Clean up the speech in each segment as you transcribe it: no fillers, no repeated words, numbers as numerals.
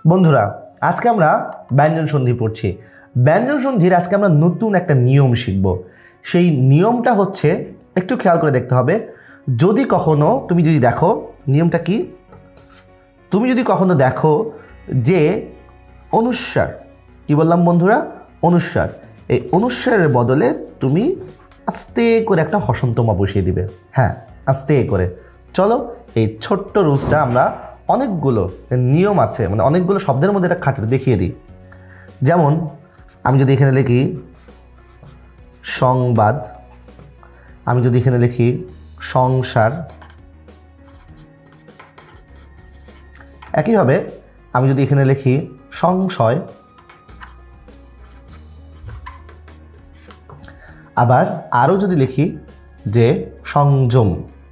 বন্ধুরা আজকে আমরা ব্যঞ্জন সন্ধি পড়ছি। ব্যঞ্জন সন্ধির আজকে আমরা নতুন একটা নিয়ম শিখব। সেই নিয়মটা হচ্ছে একটু খেয়াল করে দেখতে হবে। যদি কখনো তুমি যদি দেখো নিয়মটা কি, তুমি যদি কখনো দেখো যে অনুস্বার, কি বললাম বন্ধুরা, অনুস্বার, এই অনুস্বারের বদলে তুমি আস্তে করে একটা হসন্তমা বসিয়ে দিবে। হ্যাঁ, আস্তে করে। চলো এই ছোট্ট রুলসটা আমরা অনেকগুলো নিয়ম আছে, মানে অনেকগুলো শব্দের মধ্যে এটা খাটে দেখিয়ে দিই। যেমন আমি যদি এখানে লিখি সংবাদ, আমি যদি এখানে লিখি সংসার, একইভাবে আমি যদি এখানে লিখি সংশয়, আবার আরও যদি লিখি যে সংযম,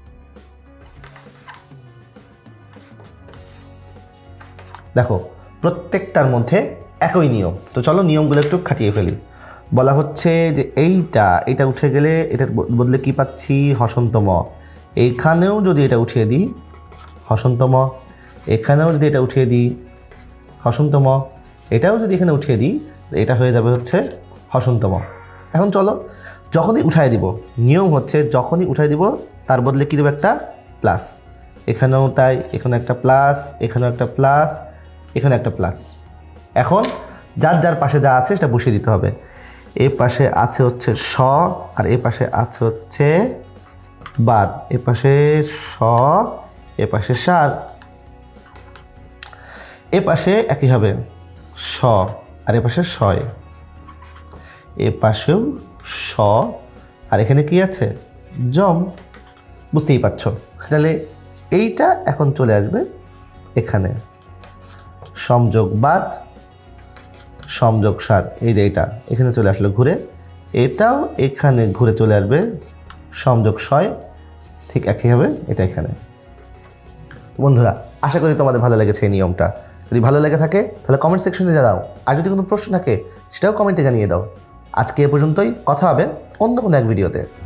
দেখো প্রত্যেকটার মধ্যে একই নিয়ম। তো চলো নিয়মগুলো একটু খাটিয়ে ফেলি। বলা হচ্ছে যে এইটা উঠে গেলে এটার বদলে কি পাচ্ছি, হসন্তম। এইখানেও যদি এটা উঠিয়ে দিই হসন্তম, এখানেও যদি এটা উঠিয়ে দিই হসন্তম, এটাও যদি এখানে উঠিয়ে দিই এটা হয়ে যাবে হচ্ছে হসন্তম। এখন চলো যখনই উঠাই দিব, নিয়ম হচ্ছে যখনই উঠাই দিব তার বদলে কী দেবো, একটা প্লাস। এখানেও তাই, এখানে একটা প্লাস, এখানেও একটা প্লাস, এখানে একটা প্লাস। এখন যার যার পাশে যা আছে সেটা বসিয়ে দিতে হবে। এ পাশে আছে হচ্ছে স, আর এ পাশে আছে হচ্ছে বার, এ পাশে স, এ পাশে সার, এ পাশে একই হবে স, আর এ পাশে শয়, এ পাশেও স, আর এখানে কি আছে জম। বুঝতেই পারছো। তাহলে এইটা এখন চলে আসবে এখানে, সমযোগ বাদ সমযোগ সার, এই যে এটা এখানে চলে আসলো ঘুরে, এটাও এখানে ঘুরে চলে আসবে সমযোগ শয়, ঠিক একই হবে এটা এখানে। বন্ধুরা আশা করি তোমাদের ভালো লেগেছে এই নিয়মটা। যদি ভালো লেগে থাকে তাহলে কমেন্ট সেকশনে জানাও, আর যদি কোনো প্রশ্ন থাকে সেটাও কমেন্টে জানিয়ে দাও। আজকে এ পর্যন্তই, কথা হবে অন্য কোনো এক ভিডিওতে।